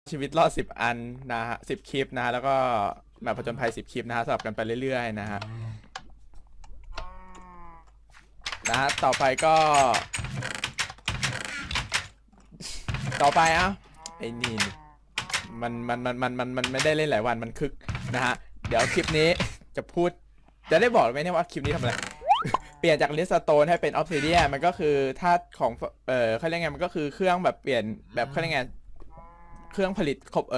ชีวิตรอด10 อันนะฮะ10 คลิปนะฮะแล้วก็แบบผจญภัย10 คลิปนะฮะสลับกันไปเรื่อยๆนะฮะต่อไปก็ต่อไปไอ้นี่มันไม่ได้เล่นหลายวันมันคึกนะฮะเดี๋ยวคลิปนี้จะพูดจะได้บอกไหมเนี่ยว่าคลิปนี้ทำอะไรเปลี่ยนจากลิสโตนให้เป็นออฟซิเดียมันก็คือถ้าของเขาเรียกไงมันก็คือเครื่องแบบเปลี่ยนแบบเขาเรียกไงเครื่องผลิตครบ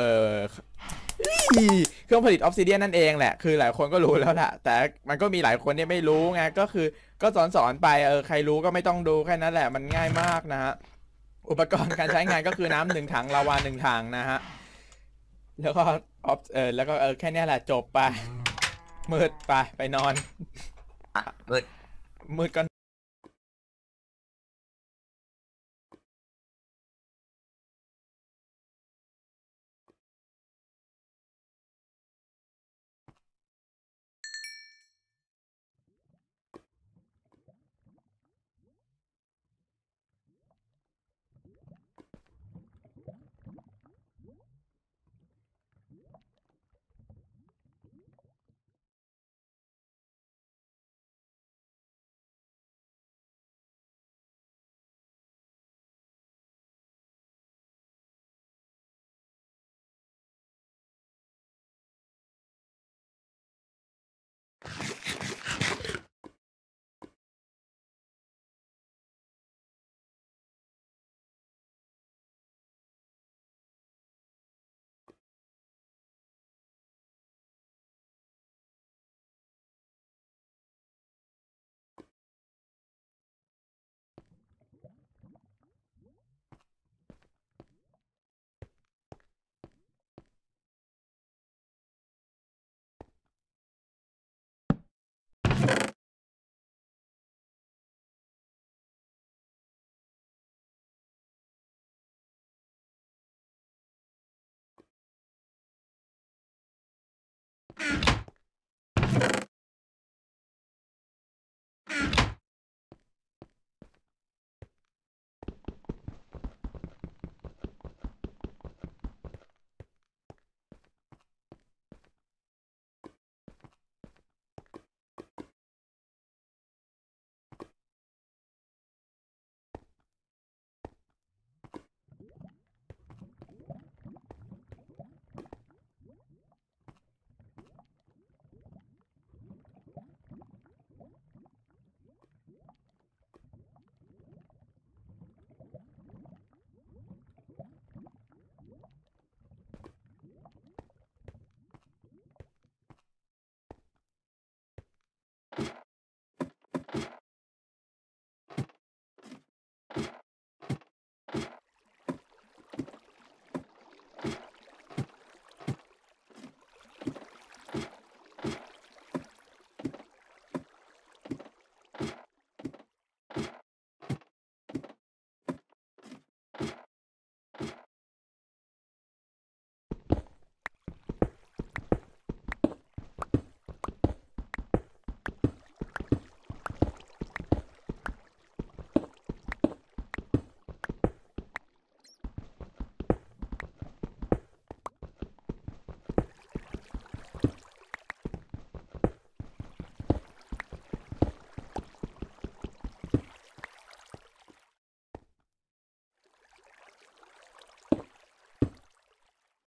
เครื่องผลิตออฟซิเดียนั่นเองแหละคือหลายคนก็รู้แล้วล่ะแต่มันก็มีหลายคนที่ไม่รู้ไงก็คือก็สอนไปใครรู้ก็ไม่ต้องดูแค่นั้นแหละมันง่ายมากนะฮะอุปกรณ์การใช้งานก็คือน้ำ1 ถังลาวา1 ถังนะฮะแล้วก็แล้วก็แค่นี้แหละจบไปมืดไปนอนมืดมืดก็